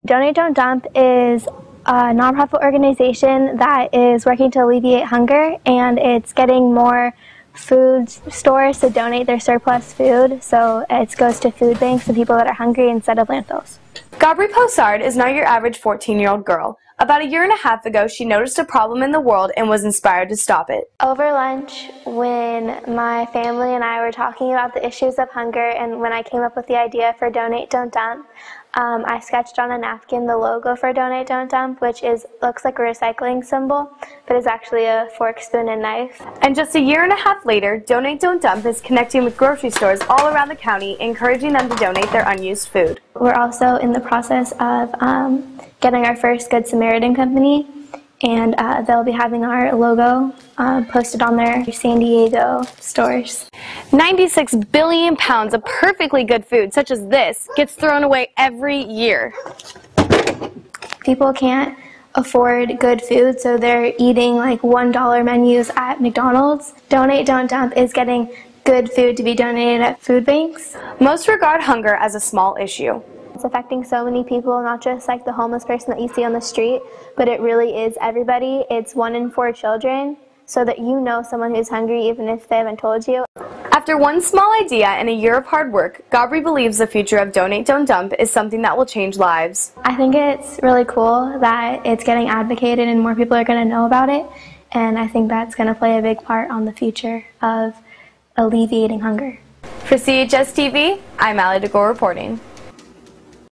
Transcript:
Donate Don't Dump is a nonprofit organization that is working to alleviate hunger, and it's getting more food stores to donate their surplus food, so it goes to food banks and people that are hungry instead of landfills. Gabri Posard is not your average 14-year-old girl. About a year and a half ago, she noticed a problem in the world and was inspired to stop it. Over lunch, when my family and I were talking about the issues of hunger, and when I came up with the idea for Donate Don't Dump, I sketched on a napkin the logo for Donate Don't Dump, which looks like a recycling symbol, but is actually a fork, spoon, and knife. And just a year and a half later, Donate Don't Dump is connecting with grocery stores all around the county, encouraging them to donate their unused food. We're also in the process of getting our first Good Samaritan company, and they'll be having our logo posted on their San Diego stores. 96 billion pounds of perfectly good food, such as this, gets thrown away every year. People can't afford good food, so they're eating like $1 menus at McDonald's. Donate Don't Dump is getting good food to be donated at food banks. Most regard hunger as a small issue. It's affecting so many people, not just like the homeless person that you see on the street, but it really is everybody. It's 1 in 4 children, so that you know someone who's hungry even if they haven't told you. After one small idea and a year of hard work, Gabri believes the future of Donate Don't Dump is something that will change lives. I think it's really cool that it's getting advocated and more people are going to know about it, and I think that's going to play a big part on the future of alleviating hunger. For CHS TV, I'm Allie DeGore reporting.